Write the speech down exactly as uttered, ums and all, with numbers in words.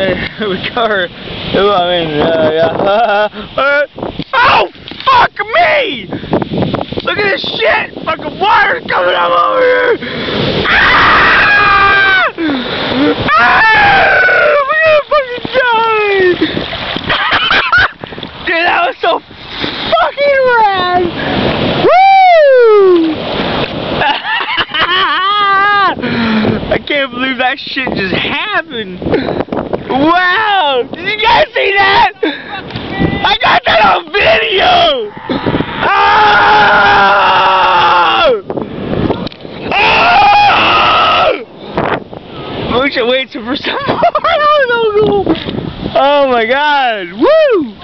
recover. I mean, uh, yeah. Oh, fuck me! Look at this shit! Fucking water coming up over here! Ah! Ah! We're gonna fucking die! Dude, that was so fucking rad! Woo! I can't believe that shit just happened! Wow! Did you guys see that? I got that on video! Oh! Oh! We should wait for some more. Oh my god! Woo!